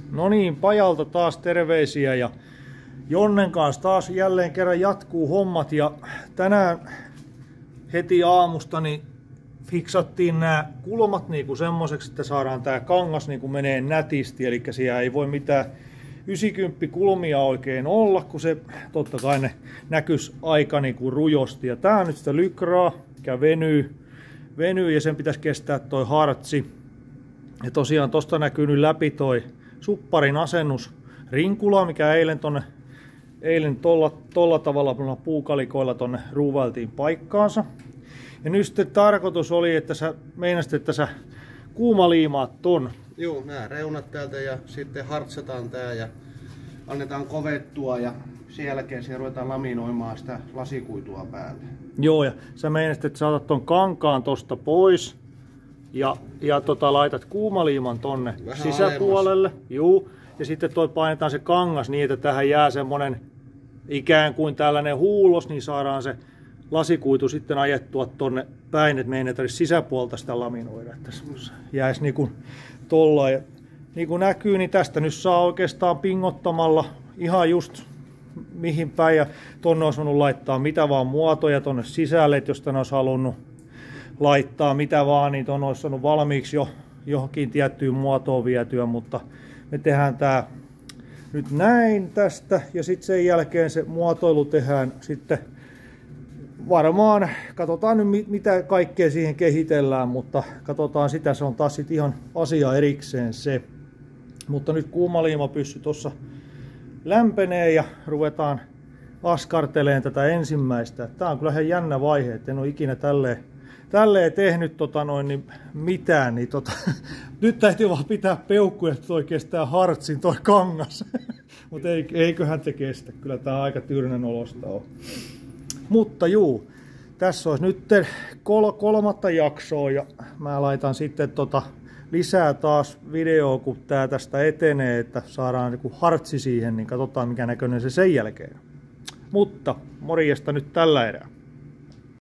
No niin, pajalta taas terveisiä ja Jonnen kanssa taas jälleen kerran jatkuu hommat ja tänään heti aamusta niin fiksattiin nämä kulmat niinku semmoiseksi, että saadaan tää kangas niinku menee nätisti, eli siellä ei voi mitään 90 kulmia oikein olla, kun se totta kai ne näkys aika niinku rujosti. Ja tää on nyt sitä lykraa, mikä venyy ja sen pitäisi kestää toi hartsi. Ja tosiaan tosta näkyy nyt läpi toi supparin asennus rinkula, mikä eilen tolla tavalla puukalikoilla tonne ruuvailtiin paikkaansa. Ja nyt sitten tarkoitus oli, että sä meinasit, että sä kuumaliimaat ton. Joo, nämä reunat täältä ja sitten hartsataan tää ja annetaan kovettua ja sen jälkeen siihen ruvetaan laminoimaan sitä lasikuitua päälle. Joo, ja sä meinasit, että sä otat ton kankaan tosta pois ja laitat kuumaliiman tonne vähän sisäpuolelle. Alemmas. Juu, ja sitten painetaan se kangas niin, että tähän jää semmonen ikään kuin tällainen huulos, niin saadaan se lasikuitu sitten ajettua tonne päin, että meidän ei tarvitse sisäpuolta sitä laminoida, että jäisi niinku tolla. Ja niin kuin näkyy, niin tästä nyt saa oikeastaan pingottamalla ihan just mihin päin, ja tonne olisi voinut laittaa mitä vaan muotoja tonne sisälle, että jos tänne olisi halunnut laittaa mitä vaan, niin tonne olisi saanut valmiiksi jo johonkin tiettyyn muotoon vietyä, mutta me tehdään tää nyt näin tästä, ja sitten sen jälkeen se muotoilu tehdään sitten varmaan, katsotaan nyt mitä kaikkea siihen kehitellään, mutta katsotaan sitä, se on taas sitten ihan asia erikseen se. Mutta nyt kuumaliimapyssy tuossa lämpenee ja ruvetaan askarteleen tätä ensimmäistä. Tää on kyllä ihan jännä vaihe, että en ole ikinä tälleen tehnyt mitään, niin nyt täytyy vaan pitää peukkuja, että toi kestää hartsin toi kangas. Mutta eiköhän te kestä, kyllä tää aika tyynän olosta on. Mutta juu, tässä olisi nyt kolmatta jaksoa ja mä laitan sitten lisää taas videoa, kun tää tästä etenee, että saadaan niinku hartsi siihen, niin katsotaan mikä näköinen se sen jälkeen. Mutta morjesta nyt tällä erää.